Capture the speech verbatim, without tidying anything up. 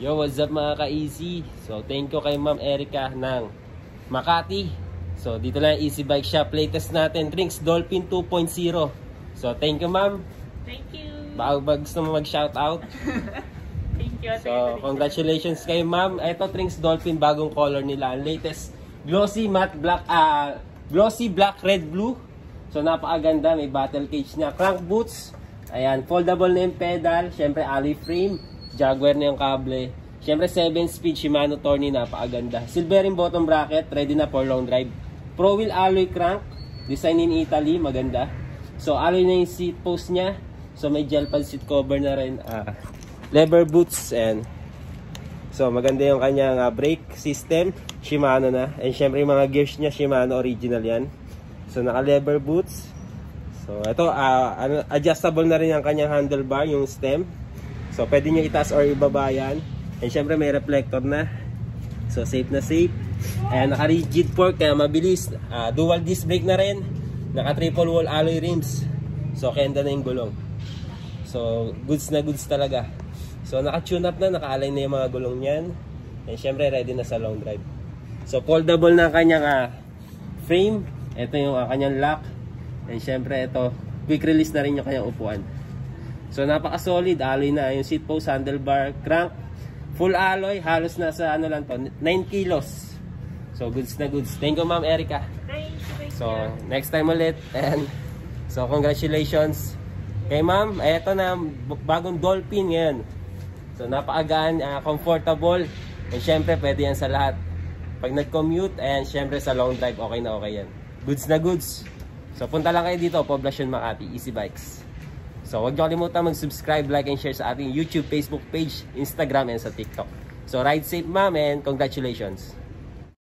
Yo, what's up mga ka-Easy? So, thank you kay Ma'am Erica ng Makati. So, dito lang Easy Bike Shop. Latest natin, Trinx Dolphin two point oh. So, thank you Ma'am. Thank you. Baka ba gusto mo mag-shoutout? Thank you. So, congratulations kay Ma'am. Ito, Trinx Dolphin, bagong color nila. Latest glossy matte black, ah, uh, glossy black, red, blue. So, napakaganda. May battle cage niya. Crank boots. Ayan, foldable na yung pedal. Siyempre, alloy frame. Jaguar na yung kable. Siyempre, seven speed Shimano Tourney, napakaganda. Silvering bottom bracket, ready na for long drive. Pro wheel alloy crank, design in Italy, maganda. So, alloy na yung seat post niya. So, may gel pad seat cover na rin. Uh, leather boots, and so, maganda yung kanyang uh, brake system. Shimano na. And siyempre, yung mga gears niya, Shimano original yan. So, naka-leather boots. So, ito, uh, adjustable na rin ang kanyang handlebar, yung stem. So, pwede nyo itaas or ibaba yan. And syempre may reflector na. So, safe na safe. And naka-rigid fork, kaya mabilis. Uh, dual disc brake na rin. Naka-triple wall alloy rims. So, kenda na yung gulong. So, goods na goods talaga. So, naka-tune up na. Naka-align na yung mga gulong niyan. And syempre, ready na sa long drive. So, foldable na kanyang uh, frame. Ito yung uh, kanyang lock. And syempre, ito, quick release na rin yung kanyang upuan. So, napaka-solid. Alloy na. Yung seat post, handlebar, crank. Full alloy. Halos nasa ano lang to, nine kilos. So, goods na goods. Thank you, Ma'am Erica. Thank you, thank you. So, next time ulit. And, so, congratulations kay Ma'am. Ito na, bagong Dolphin ngayon. So, napakagaan, uh, comfortable. And, syempre, pwede yan sa lahat. Pag nag-commute, and syempre, sa long drive, okay na okay yan. Goods na goods. So, punta lang kayo dito, Poblacion Makati, Easy Bikes. So, huwag nyo kalimutan mag-subscribe, like, and share sa ating YouTube, Facebook page, Instagram, and sa TikTok. So, ride safe, ma'am, and congratulations!